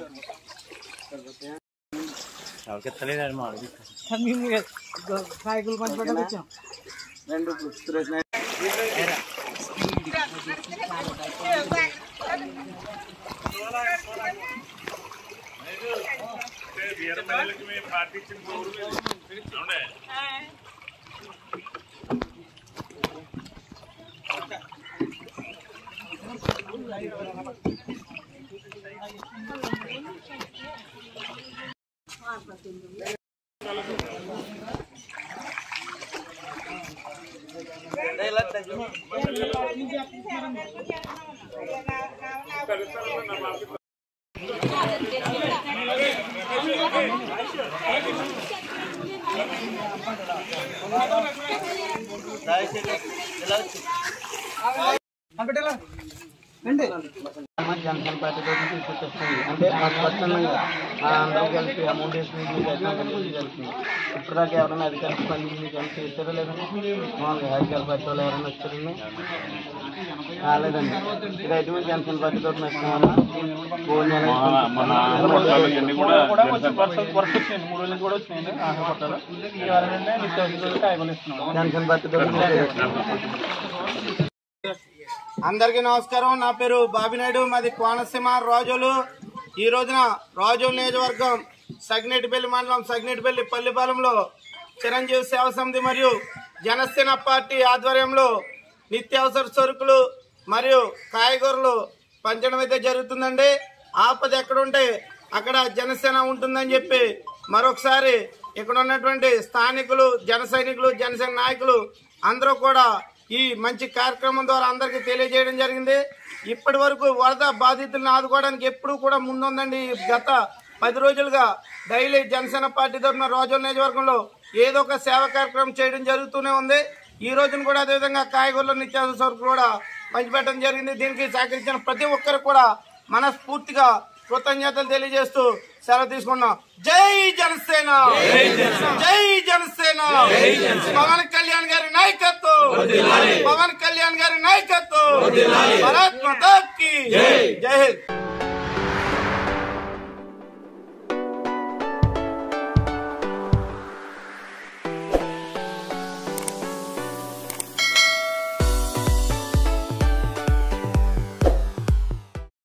Janasena party తీసుకొచ్చేస్తుంది అంటే మాకు స్వచ్ఛందంగా అందరూ కలిసి అమౌంట్ వేసుకుని వెళ్తుంది. ఇప్పటిదాకా ఎవరైనా అధికారులు స్పందించి కలిసి చేశారో లేదండి? అధికార పార్టీ వాళ్ళు ఎవరైనా వచ్చారండి? రాలేదండి. ఇదైతే మేము జనసేన పార్టీ తోటి నచ్చుతున్నామన్నా. జనసేన పార్టీ అందరికీ నమస్కారం. నా పేరు బాబినాయుడు, మాది కోనసీమ రాజోలు. ఈ రోజున రాజోలు నియోజకవర్గం సగ్నేటిపల్లి మండలం సగ్నేటిపల్లి పల్లిపాలెంలో చిరంజీవి సేవ సమితి మరియు జనసేన పార్టీ ఆధ్వర్యంలో నిత్యావసర సరుకులు మరియు కాయగూరలు పంచడం అయితే జరుగుతుందండి. ఆపద ఎక్కడుంటే అక్కడ జనసేన ఉంటుందని చెప్పి మరొకసారి ఇక్కడ ఉన్నటువంటి స్థానికులు, జన సైనికులు, జనసేన నాయకులు అందరూ కూడా ఈ మంచి కార్యక్రమం ద్వారా అందరికీ తెలియజేయడం జరిగింది. ఇప్పటి వరకు వరద బాధితులను ఆదుకోవడానికి ఎప్పుడూ కూడా ముందుందండి. గత 10 రోజులుగా డైలీ జనసేన పార్టీ తరఫున రాజోలు నియోజకవర్గంలో ఏదో ఒక సేవా కార్యక్రమం చేయడం జరుగుతూనే ఉంది. ఈ రోజున కూడా అదేవిధంగా కాయగూరలు, నిత్యావసర సరుకులు కూడా పంచిపెట్టడం జరిగింది. దీనికి సహకరించిన ప్రతి ఒక్కరు కూడా మనస్ఫూర్తిగా కృతజ్ఞతలు తెలియజేస్తూ సెలవు తీసుకున్నాం. జై జనసేన, జై జనసేన. పవన్ కళ్యాణ్ గారి నాయకత్వం, పవన్ కళ్యాణ్ గారి నాయకత్వం. భారత్ మాతా కీ జై హింద్.